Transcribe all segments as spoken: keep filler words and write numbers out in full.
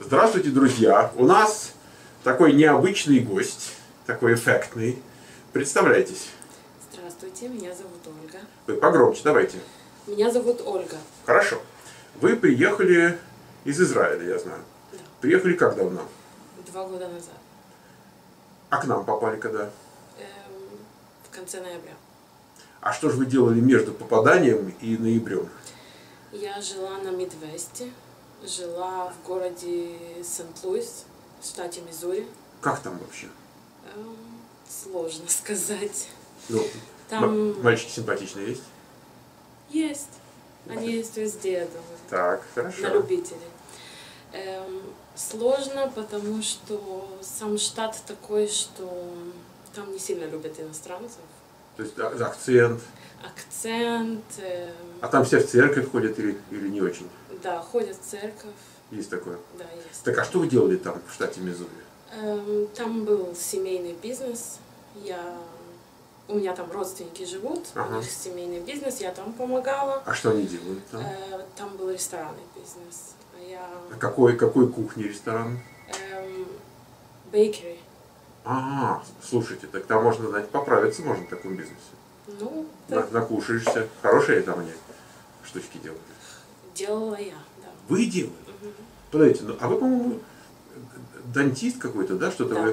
Здравствуйте, друзья! У нас такой необычный гость, такой эффектный. Представляйтесь. Здравствуйте, меня зовут Ольга. Вы погромче, давайте. Меня зовут Ольга. Хорошо. Вы приехали из Израиля, я знаю. Да. Приехали как давно? Два года назад. А к нам попали когда? Эм, в конце ноября. А что же вы делали между попаданием и ноябрем? Я жила на Мидвесте, жила в городе Сент-Луис, в штате Миссури. Как там вообще? Эм, сложно сказать. Ну, Там мальчики симпатичные есть? есть. Они есть везде, я думаю. Так, хорошо. На любителей. Эм, сложно, потому что сам штат такой, что там не сильно любят иностранцев. То есть акцент. Акцент. Эм, А там все в церковь ходят или, или не очень? Да, ходят в церковь. Есть такое? Да, есть. Так а что вы делали там, в штате Миссури? Эм, там был семейный бизнес. Я... У меня там родственники живут, Ага. у них семейный бизнес, я там помогала. А что они делают там? Э, там был ресторанный бизнес. А я... А какой, какой кухни ресторан? Эм, бейкери. А, слушайте, так там можно, знаете, поправиться можно в таком бизнесе. Ну, На, так накушаешься. Хорошие там они штучки делают. делала я, да. Вы делали? Мгм. Подождите, ну, а вы, по-моему, дантист какой-то, да? Что-то Да. вы...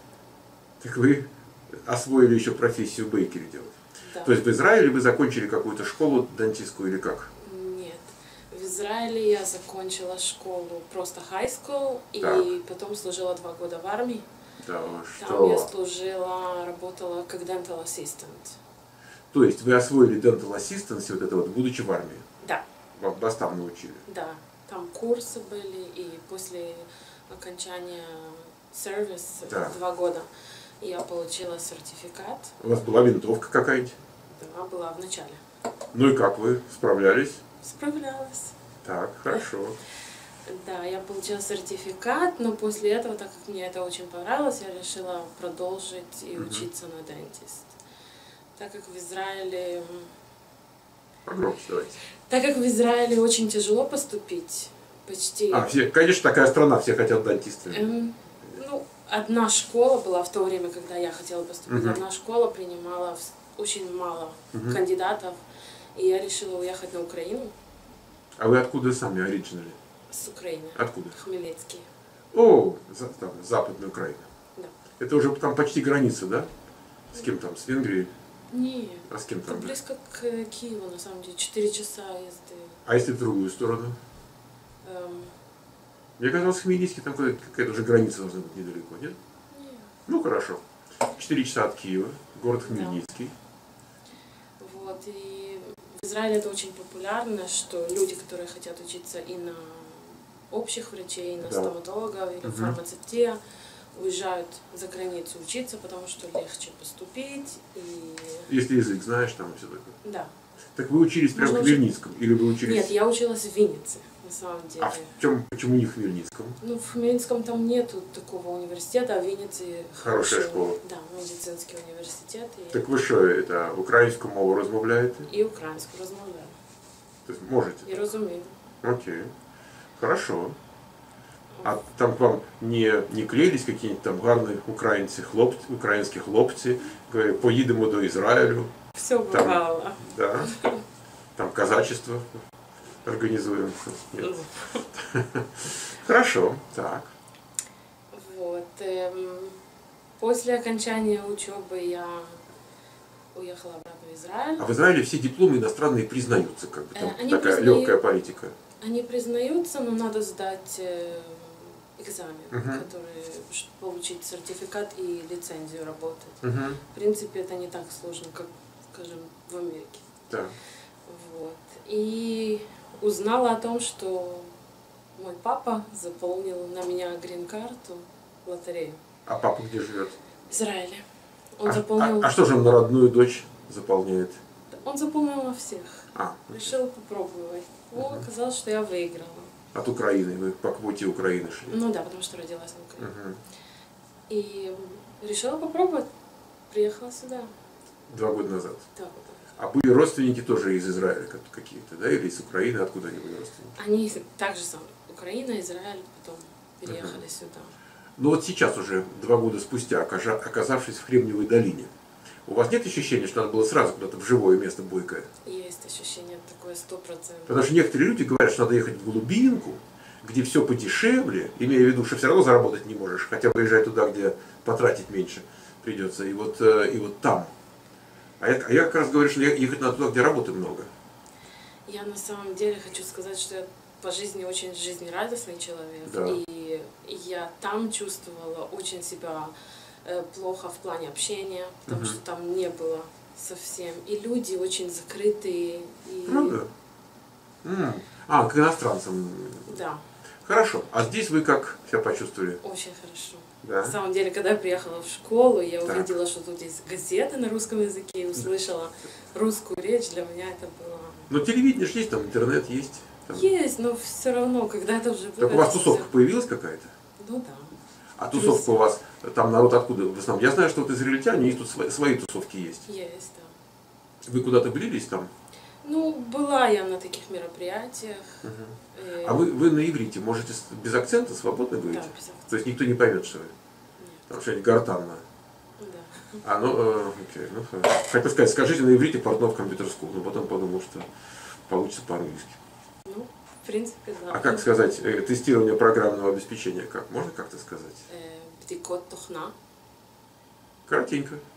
Так вы освоили еще профессию бейкери делать. Да. То есть в Израиле вы закончили какую-то школу дантистскую или как? Нет. В Израиле я закончила школу просто high school, и Так. потом служила два года в армии. Да, Там я что? служила, работала как dental assistant. То есть вы освоили dental assistance, вот это вот, будучи в армии? Да, Вам вас там научили? да. Там курсы были, и после окончания сервис, Да. два года, я получила сертификат. У вас была винтовка какая-нибудь? Да, была в начале. Ну и как вы справлялись? Справлялась. Так, хорошо. Да, я получила сертификат, но после этого, так как мне это очень понравилось, я решила продолжить и Мгм. учиться на дентист. Так как в Израиле, Погромче давайте. так как в Израиле очень тяжело поступить, почти. А, все, конечно, такая страна, все хотят дантистами. Эм, ну, одна школа была в то время, когда я хотела поступить. Мгм. Одна школа принимала в- очень мало Мгм. кандидатов, и я решила уехать на Украину, А вы откуда сами, оригинали? с Украины, Откуда? Хмельницкий. О, за- там, Западная Украина. Да. Это уже там почти граница, да? С кем там? С Венгрией? Нет, А с кем это там? близко к э, Киеву, на самом деле, четыре часа езды. А если в другую сторону? Эм, Мне казалось, Хмельницкий там какая-то, какая-то уже граница должна быть недалеко, нет? нет. Ну хорошо. Четыре часа от Киева, город Да. Хмельницкий. Вот, и в Израиле это очень популярно, что люди, которые хотят учиться и на общих врачей, и на Да. стоматологов, или Мгм. фармацевтия, уезжают за границу учиться, потому что легче поступить. И Если язык знаешь, там и все такое. да. Так вы учились прямо Можно в учить- Хмельницком? Или вы учились... Нет, я училась в Виннице, на самом деле. А в чем, почему не в Хмельницком? Ну, в Хмельницком там нету такого университета, а в Виннице Хорошая хороший, школа. Да, медицинский университет. И, Так ви що, это, українську мову розмовляєте? і українську розмовляю. То есть можете? І розумію. Окей. Хорошо. А там к вам не, не клеились какие-нибудь там гарні українці, хлопці, українські хлопці, говорили, поїдемо до Ізраїлю, Все бывало. да? Там казачество организуем. Нет. Хорошо, так. Вот. эм, После окончания учебы я уехала обратно в Израиль. А в Израиле все дипломы иностранные признаются, как бы там Э, они такая признают- легкая политика. Они признаются, но надо сдать э, экзамен, Мгм. который, чтобы получить сертификат и лицензию работать. Угу. В принципе, это не так сложно, как, скажем, в Америке. Да. Вот. И узнала о том, что мой папа заполнил на меня грин-карту, лотерею. А папа где живет? В Израиле. Он А, заполнил... а- а что же он на родную дочь заполняет? Он заполнил на всех. А, Решил попробовать. Ну, Мгм. оказалось, что я выиграла. от Украины, вы по пути Украины шли. Ну да, потому что родилась на Украине. Мгм. И решила попробовать. Приехала сюда. Два года назад. Да, вот. А были родственники тоже из Израиля как- какие-то, да? Или из Украины? Откуда они были родственники? Они также самое. Украина, Израиль, потом переехали uh-huh. сюда. Ну вот сейчас уже, два года спустя, оказавшись в Кремниевой долине, у вас нет ощущения, что надо было сразу куда-то в живое место бойкое? Есть ощущение такое, сто процентов. Потому что некоторые люди говорят, что надо ехать в глубинку, где все подешевле, имея в виду, что все равно заработать не можешь, хотя бы езжай туда, где потратить меньше придется, и вот, и вот там. А я, а я как раз говорю, что ехать надо туда, где работы много. Я на самом деле хочу сказать, что я по жизни очень жизнерадостный человек, да. и я там чувствовала очень себя плохо в плане общения, потому угу. что там не было совсем. И люди очень закрытые. И... Правда? М-м. А, к иностранцам. Да. Хорошо. А здесь вы как себя почувствовали? Очень хорошо. Да? На самом деле, когда я приехала в школу, я так. увидела, что тут есть газеты на русском языке, и услышала русскую речь. Для меня это было... Ну, телевидение же есть, там интернет есть. Там... Есть, но все равно, когда это уже... Так у вас тусовка все... появилась какая-то? Ну да. А тусовка Плюс... у вас, там народ откуда в основном? Я знаю, что вот израильтяне, есть тут свои, свои тусовки есть. Есть, да. Вы куда-то блились там? Ну, была я на таких мероприятиях. Угу. И... А вы, вы на иврите можете без акцента свободно говорить? Да, без акцента. То есть никто не поймет, что вы? Нет. Потому что они гортанно. Да. А, ну, э, окей, ну, хотел сказать, скажите на иврите Портнов компьютер скул, но потом подумал, что получится по-английски. Ну, в принципе, да. А как сказать, э, тестирование программного обеспечения, как? Можно как-то сказать? Бдикот тухна. Коротенько.